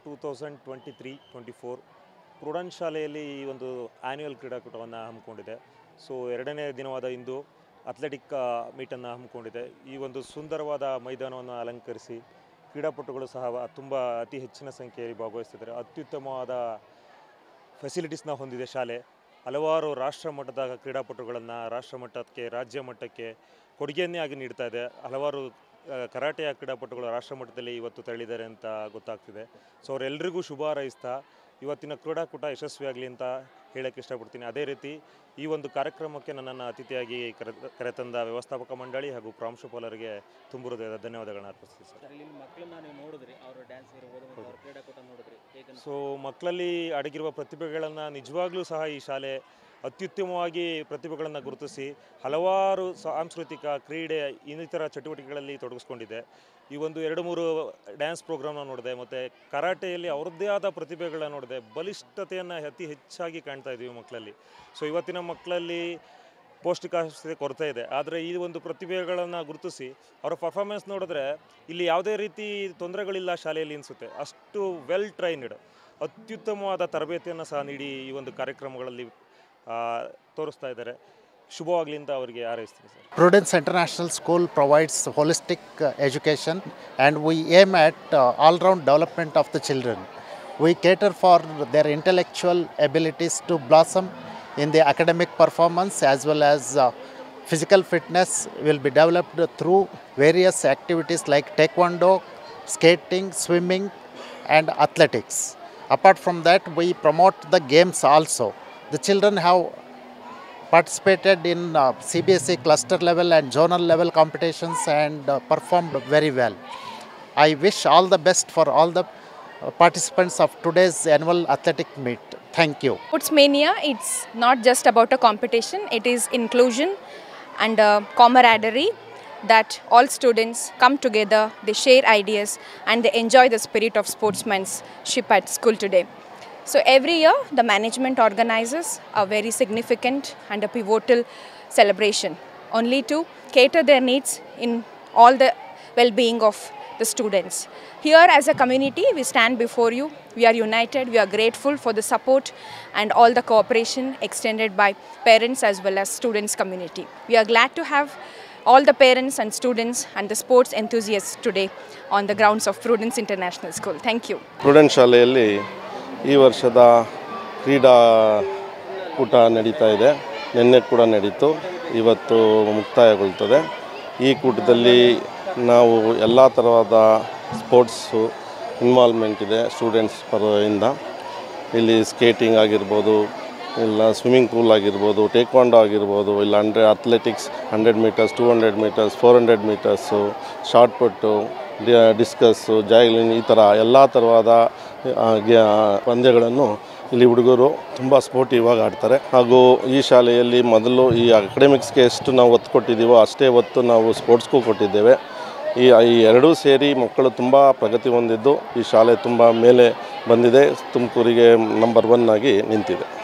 2023-24 Prudence ಶಾಲೆಯಲ್ಲಿ ಈ ಒಂದು ಆ್ಯನ್ಯುವಲ್ ಕ್ರೀಡಾಕೂಟವನ್ನು ಹಮ್ಮಿಕೊಂಡಿದೆ. ಸೊ ಎರಡನೇ ದಿನವಾದ ಇಂದು ಅಥ್ಲೆಟಿಕ್ ಮೀಟನ್ನು ಹಮ್ಮಿಕೊಂಡಿದೆ. ಈ ಒಂದು ಸುಂದರವಾದ ಮೈದಾನವನ್ನು ಅಲಂಕರಿಸಿ ಕ್ರೀಡಾಪಟುಗಳು ಸಹ ತುಂಬ ಅತಿ ಹೆಚ್ಚಿನ ಸಂಖ್ಯೆಯಲ್ಲಿ ಭಾಗವಹಿಸ್ತಿದ್ದಾರೆ. ಅತ್ಯುತ್ತಮವಾದ ಫೆಸಿಲಿಟೀಸ್ನ ಹೊಂದಿದೆ ಶಾಲೆ. ಹಲವಾರು ರಾಷ್ಟ್ರ ಮಟ್ಟದ ಕ್ರೀಡಾಪಟುಗಳನ್ನು ರಾಷ್ಟ್ರ ಮಟ್ಟಕ್ಕೆ, ರಾಜ್ಯ ಮಟ್ಟಕ್ಕೆ ಕೊಡುಗೆಯನ್ನೇ ಆಗಿ ನೀಡ್ತಾ ಇದೆ. ಹಲವಾರು ಕರಾಟೆಯ ಕ್ರೀಡಾಪಟುಗಳು ರಾಷ್ಟ್ರ ಮಟ್ಟದಲ್ಲಿ ಇವತ್ತು ತೆರಳಿದ್ದಾರೆ ಅಂತ ಗೊತ್ತಾಗ್ತಿದೆ. ಸೊ ಅವರೆಲ್ಲರಿಗೂ ಶುಭ ಹಾರೈಸ್ತಾ ಇವತ್ತಿನ ಕ್ರೀಡಾಕೂಟ ಯಶಸ್ವಿಯಾಗಲಿ ಅಂತ ಹೇಳೋಕ್ಕೆ ಇಷ್ಟಪಡ್ತೀನಿ. ಅದೇ ರೀತಿ ಈ ಒಂದು ಕಾರ್ಯಕ್ರಮಕ್ಕೆ ನನ್ನನ್ನು ಅತಿಥಿಯಾಗಿ ಕರೆತಂದ ವ್ಯವಸ್ಥಾಪಕ ಮಂಡಳಿ ಹಾಗೂ ಪ್ರಾಂಶುಪಾಲರಿಗೆ ತುಂಬ ಹೃದಯದ ಧನ್ಯವಾದಗಳನ್ನ ಅರ್ಪಿಸ್ತೀನಿ ಸರ್. ಸೊ ಮಕ್ಕಳಲ್ಲಿ ಅಡಗಿರುವ ಪ್ರತಿಭೆಗಳನ್ನು ನಿಜವಾಗ್ಲೂ ಸಹ ಈ ಶಾಲೆ ಅತ್ಯುತ್ತಮವಾಗಿ ಪ್ರತಿಭೆಗಳನ್ನು ಗುರುತಿಸಿ ಹಲವಾರು ಸಾಂಸ್ಕೃತಿಕ, ಕ್ರೀಡೆ, ಇನ್ನಿತರ ಚಟುವಟಿಕೆಗಳಲ್ಲಿ ತೊಡಗಿಸ್ಕೊಂಡಿದೆ. ಈ ಒಂದು 2-3 ಡ್ಯಾನ್ಸ್ ಪ್ರೋಗ್ರಾಮ್ನ ನೋಡಿದೆ, ಮತ್ತು ಕರಾಟೆಯಲ್ಲಿ ಅವ್ರದ್ದೇ ಆದ ಪ್ರತಿಭೆಗಳನ್ನ ನೋಡಿದೆ. ಬಲಿಷ್ಠತೆಯನ್ನು ಅತಿ ಹೆಚ್ಚಾಗಿ ಕಾಣ್ತಾ ಇದ್ದೀವಿ ಮಕ್ಕಳಲ್ಲಿ. ಸೊ ಇವತ್ತಿನ ಮಕ್ಕಳಲ್ಲಿ ಪೌಷ್ಟಿಕಾಂಶತೆ ಕೊರತೆ ಇದೆ, ಆದರೆ ಈ ಒಂದು ಪ್ರತಿಭೆಗಳನ್ನು ಗುರುತಿಸಿ ಅವರ ಪರ್ಫಾರ್ಮೆನ್ಸ್ ನೋಡಿದ್ರೆ ಇಲ್ಲಿ ಯಾವುದೇ ರೀತಿ ತೊಂದರೆಗಳಿಲ್ಲ ಶಾಲೆಯಲ್ಲಿ ಅನಿಸುತ್ತೆ. ಅಷ್ಟು ವೆಲ್ ಟ್ರೈನ್ಡ್, ಅತ್ಯುತ್ತಮವಾದ ತರಬೇತಿಯನ್ನು ಸಹ ನೀಡಿ ಈ ಒಂದು ಕಾರ್ಯಕ್ರಮಗಳಲ್ಲಿ ತೋರಿಸ್ತಾ ಇದ್ದಾರೆ. ಶುಭವಾಗಲಿ ಅಂತ ಅವರಿಗೆ ಹಾರೈಸ್ತೀನಿ sir. Prudence International School provides holistic education and we aim at all-round development of the children. We cater for their intellectual abilities to blossom in the academic performance as well as physical fitness will be developed through various activities like taekwondo, skating, swimming and athletics. Apart from that, we promote the games also. The children have participated in CBSE cluster level and zonal level competitions and performed very well. I wish all the best for all the participants of today's annual athletic meet. Thank you. Sports Mania, it's not just about a competition, it is inclusion and camaraderie, that all students come together, they share ideas and they enjoy the spirit of sportsmanship at school today. So every year the management organizes a very significant and a pivotal celebration only to cater their needs in all the well-being of the students. Here as a community we stand before you, we are united, we are grateful for the support and all the cooperation extended by parents as well as students community. We are glad to have all the parents and students and the sports enthusiasts today on the grounds of Prudence International School. Thank you. Prudence ಶಾಲೆಯಲ್ಲಿ ಈ ವರ್ಷದ ಕ್ರೀಡಾಕೂಟ ನಡೀತಾ ಇದೆ. ನಿನ್ನೆ ಕೂಡ ನಡೀತು, ಇವತ್ತು ಮುಕ್ತಾಯಗೊಳ್ತದೆ. ಈ ಕೂಟದಲ್ಲಿ ನಾವು ಎಲ್ಲ ಥರವಾದ ಸ್ಪೋರ್ಟ್ಸು ಇನ್ವಾಲ್ವ್ಮೆಂಟ್ ಇದೆ ಸ್ಟೂಡೆಂಟ್ಸ್ ಪರದಿಂದ. ಇಲ್ಲಿ ಸ್ಕೇಟಿಂಗ್ ಆಗಿರ್ಬೋದು, ಇಲ್ಲ ಸ್ವಿಮ್ಮಿಂಗ್ ಪೂಲ್ ಆಗಿರ್ಬೋದು, ಟೇಕ್ವಾಂಡೋ ಆಗಿರ್ಬೋದು, ಇಲ್ಲ athletics 100 metres, 200 metres, 400 metres, shot put, discus, javelin, ಈ ಥರ ಎಲ್ಲ ಥರವಾದ ಪಂದ್ಯಗಳನ್ನು ಇಲ್ಲಿ ಹುಡುಗರು ತುಂಬ ಸ್ಪೋರ್ಟಿವ್ ಆಗಿ ಆಡ್ತಾರೆ. ಹಾಗೂ ಈ ಶಾಲೆಯಲ್ಲಿ ಮೊದಲು ಈ ಅಕಾಡೆಮಿಕ್ಸ್ಗೆ ಎಷ್ಟು ನಾವು ಒತ್ತು ಕೊಟ್ಟಿದ್ದೀವೋ ಅಷ್ಟೇ ಒತ್ತು ನಾವು ಸ್ಪೋರ್ಟ್ಸ್ಗೂ ಕೊಟ್ಟಿದ್ದೇವೆ. ಈ ಎರಡೂ ಸೇರಿ ಮಕ್ಕಳು ತುಂಬ ಪ್ರಗತಿ ಹೊಂದಿದ್ದು ಈ ಶಾಲೆ ತುಂಬ ಮೇಲೆ ಬಂದಿದೆ, ತುಮಕೂರಿಗೆ ನಂಬರ್ 1 ಆಗಿ ನಿಂತಿದೆ.